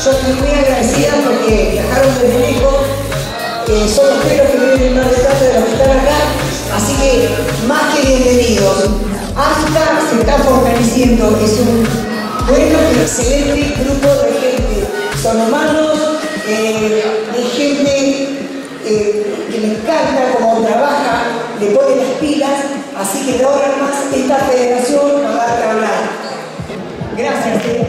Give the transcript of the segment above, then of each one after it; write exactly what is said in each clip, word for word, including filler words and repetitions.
Yo estoy muy agradecida porque viajaron desde lejos, eh, son los pelos que viven en Mar del Plata de los que están acá, así que más que bienvenidos. AFTA se está fortaleciendo, es un bueno y excelente grupo de gente. Son humanos, eh, hay gente eh, que le encanta cómo trabaja, le pone las pilas, así que de ahora en más esta federación va a dar que hablar. Gracias. Eh.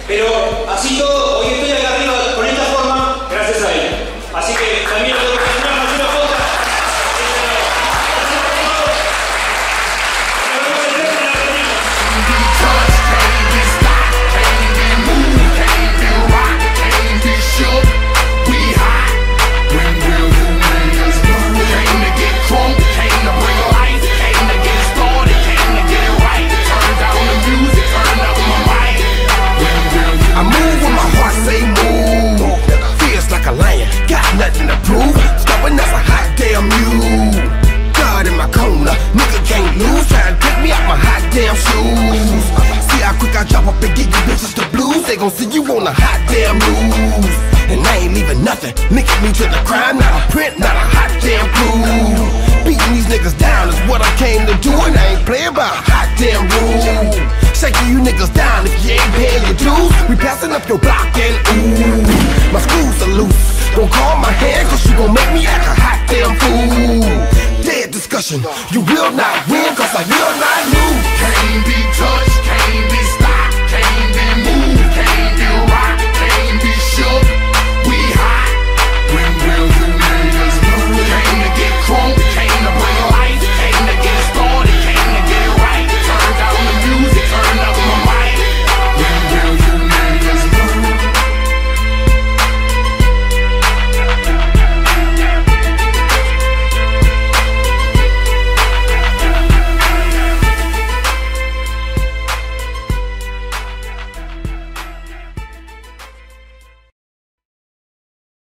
Pero así todo, hoy estoy acá arriba con esta forma gracias a él. Así que también lo tengo que hacer una foto. Nothing to prove, stubborn as a hot damn mule. God in my corner, nigga can't lose. Trying to take me out my hot damn shoes. See how quick I drop up and get you bitches the blues. They gon' see you on a hot damn news. And I ain't leaving nothing, linking me to the crime. Not a print, not a hot damn clue. Beating these niggas down is what I came to do. And I ain't playing by a hot damn rule. Shaking you niggas down if you ain't paying your dues. We passing up your block and ooh, my screws are loose. Don't call my hand cause you gon' make me act a hot damn fool. Dead discussion, you will not win cause I will not lose.